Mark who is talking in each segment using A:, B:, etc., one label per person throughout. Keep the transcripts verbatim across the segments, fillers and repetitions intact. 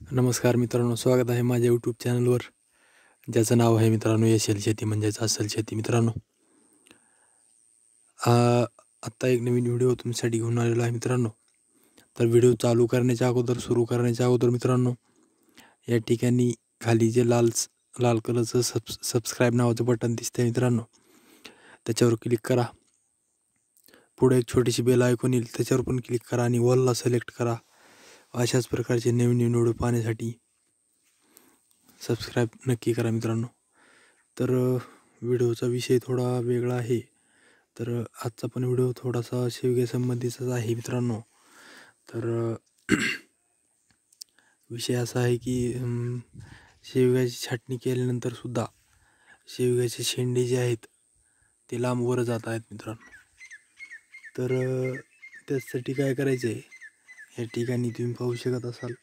A: नमस्कार मित्रांनो, स्वागत आहे माझ्या यूट्यूब चॅनलवर, ज्याचं नाव आहे मित्रांनो यशल शेती म्हणजेच अस्सल शेती. मित्रांनो, आत्ता एक नवीन व्हिडिओ तुमच्यासाठी घेऊन आलेलो आहे मित्रांनो. तर व्हिडिओ चालू करण्याच्या अगोदर सुरू करण्याच्या अगोदर मित्रांनो, या ठिकाणी खाली जे लाल लाल कलरचं सब सबस्क्राईब नावाचं बटन दिसतंय मित्रांनो, त्याच्यावर क्लिक करा. पुढे एक छोटीशी बेल आयकॉन येईल, त्याच्यावर पण क्लिक करा आणि ऑलला सिलेक्ट करा. अशाच प्रकारचे नवीन नवीन व्हिडिओ पाहण्यासाठी सबस्क्राईब नक्की करा मित्रांनो. तर व्हिडिओचा विषय थोडा वेगळा आहे. तर आजचा पण व्हिडिओ थोडासा शेवग्यासंबंधीचाच आहे मित्रांनो. तर विषय असा आहे की शेवग्याची छाटणी केल्यानंतर सुद्धा शेवग्याचे शेंडे जे आहेत ते लांब वर जात आहेत मित्रांनो. तर त्यासाठी काय करायचं आहे, या ठिकाणी तुम्ही पाहू शकत असाल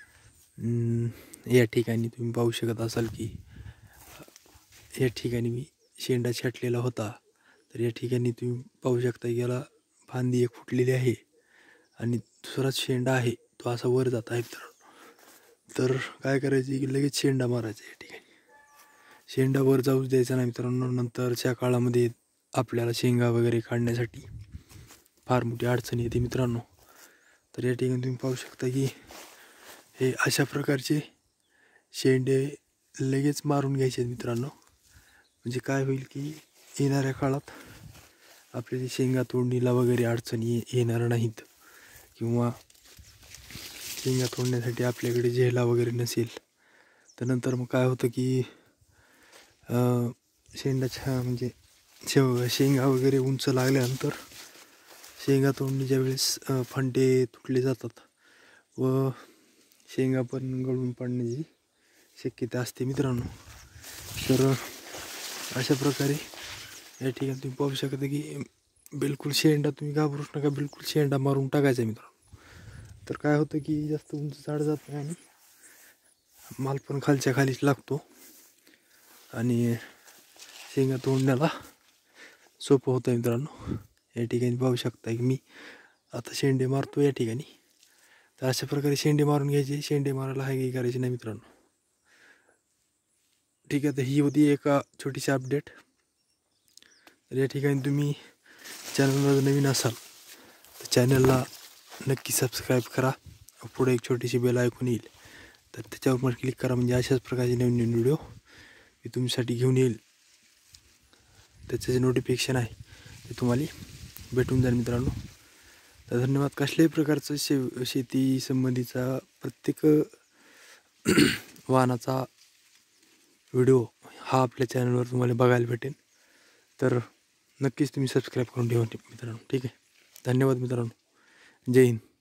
A: या ठिकाणी तुम्ही पाहू शकत असाल की या ठिकाणी मी शेंडा छाटलेला होता. तर या ठिकाणी तुम्ही पाहू शकता की याला फांदी एक फुटलेली आहे आणि दुसराच शेंडा आहे तो असा वर जात आहे. तर काय करायचं की लगेच शेंडा मारायचा. या ठिकाणी शेंडा वर जाऊच द्यायचा नाही मित्रांनो. नंतरच्या काळामध्ये आपल्याला शेंगा वगैरे काढण्यासाठी फार मोठी अडचण येते मित्रांनो. तर या ठिकाणी तुम्ही पाहू शकता की हे अशा प्रकारचे शेंडे लगेच मारून घ्यायचे मित्रांनो. म्हणजे काय होईल की येणाऱ्या काळात आपल्याला शेंगा तोडणीला वगैरे अडचणी येणार नाहीत, किंवा शेंगा तोडण्यासाठी आपल्याकडे झेला वगैरे नसेल तर नंतर मग काय होतं की शेंडा छा म्हणजे शेव शेंगा वगैरे उंच लागल्यानंतर शेंगा तोडणीच्या वेळेस फंटे तुटले जातात व शेंगा पण गळून पडण्याची शक्यता असते मित्रांनो. तर अशा प्रकारे या ठिकाणी तुम्ही पाहू शकता की बिलकुल शेंडा तुम्ही घाबरूच नका, बिलकुल शेंडा मारून टाकायचा मित्रांनो. तर काय होतं की जास्त उंच झाड जात नाही आणि माल पण खालच्या खालीच लागतो आणि शेंगा तोडण्याला सोपं होतं मित्रांनो. या ठिकाणी पाहू शकता की मी आता शेंडे मारतो या ठिकाणी. तर अशा प्रकारे शेंडे मारून घ्यायचे. शेंडे मारायला हाय करायचे नाही मित्रांनो. ठीक आहे, तर ही होती एक छोटीशी अपडेट. तर या ठिकाणी तुम्ही चॅनलवर नवीन असाल तर चॅनलला नक्की सबस्क्राईब करा. पुढे एक छोटीशी बेल ऐकून येईल तर त्याच्यावर पण क्लिक करा. म्हणजे अशाच प्रकारचे नवीन नवीन व्हिडिओ मी तुमच्यासाठी घेऊन येईल. त्याचं जे नोटिफिकेशन आहे ते तुम्हाला भेटून जाईल मित्रांनो. तर धन्यवाद. कसल्याही प्रकारचं शेव शेती संबंधीचा प्रत्येक वाहनाचा व्हिडिओ हा आपल्या चॅनलवर तुम्हाला बघायला भेटेल. तर नक्कीच तुम्ही सबस्क्राईब करून ठेवा मित्रांनो. ठीक आहे, धन्यवाद मित्रांनो. जय हिंद.